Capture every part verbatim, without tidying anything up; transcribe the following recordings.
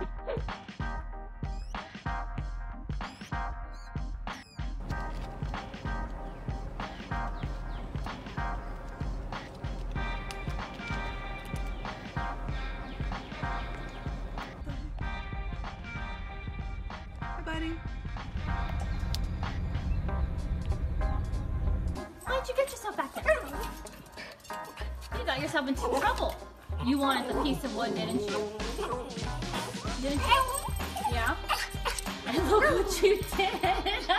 Why'd you get yourself back there? You got yourself into trouble. You wanted the piece of wood, didn't you? Didn't you? Yeah? And look what you did.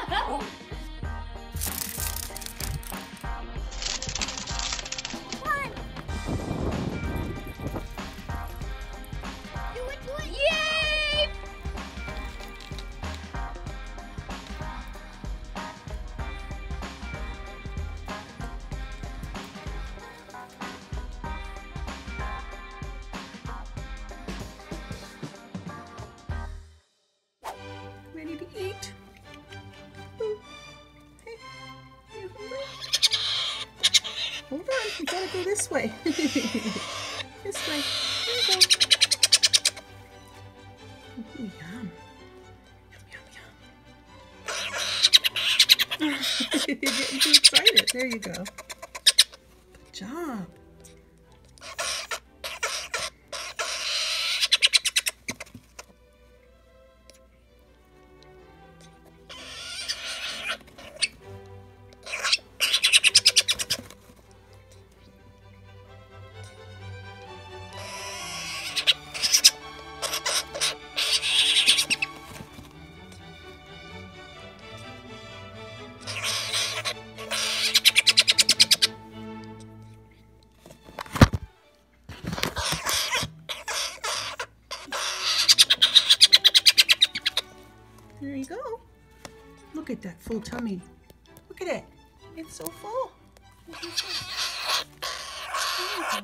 Ready to eat? Ooh. Hey, you hungry? Hold on, we gotta go this way. This way. There you go. Ooh, yum. Yum, yum, yum. You're getting too excited. There you go. Good job. There you go. Look at that full tummy. Look at it. It's so full. There you go.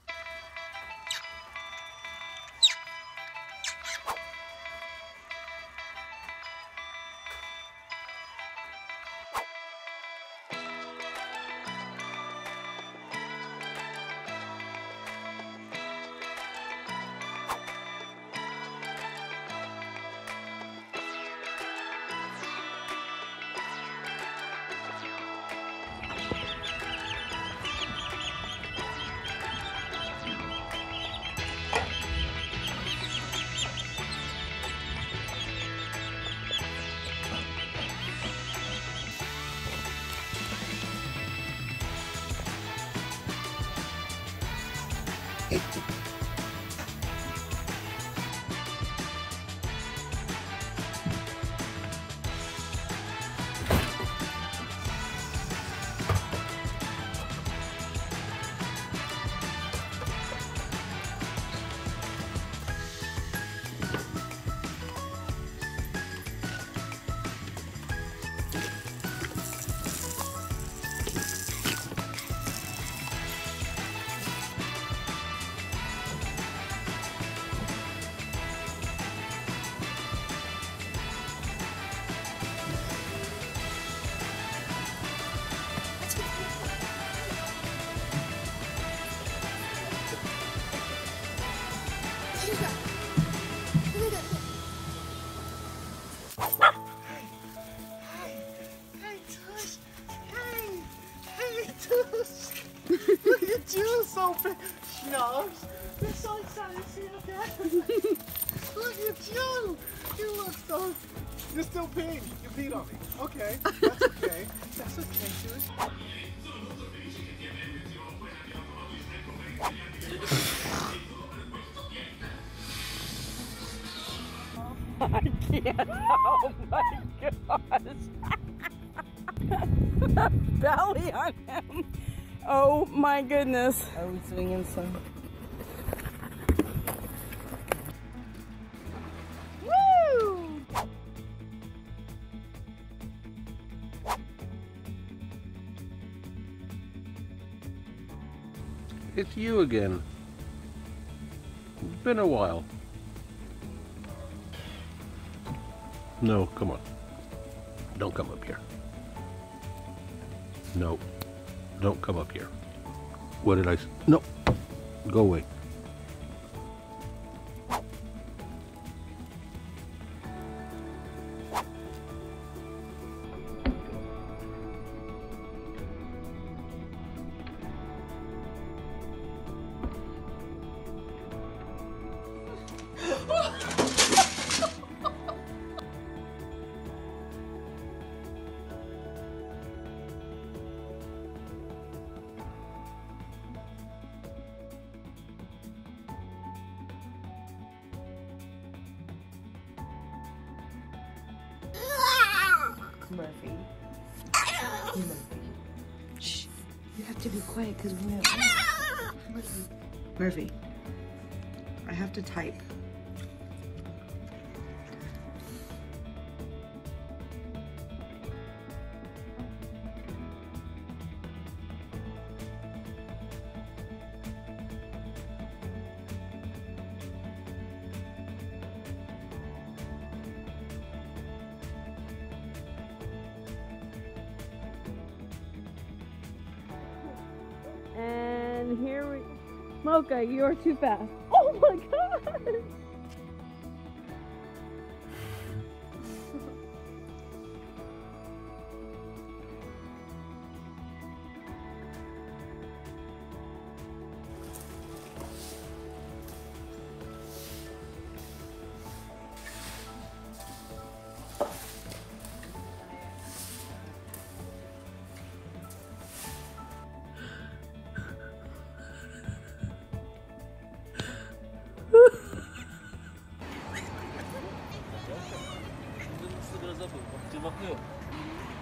Look at you, so big. Snubs. You're so excited to see you again. Look at you. You look so... You're still peeing. You peed on me. Okay. That's okay. That's okay, dude. I can't. Oh my gosh. Belly on him. Oh my goodness. Are we swinging some? Woo! It's you again. It's been a while. No, come on. Don't come up here. No. Don't come up here. What did I say? No. Go away. Murphy. Murphy. Shh. You have to be quiet because we're Murphy. Murphy. I have to type. And here we... Mocha, you're too fast. Oh my god! Cırmaklı yok.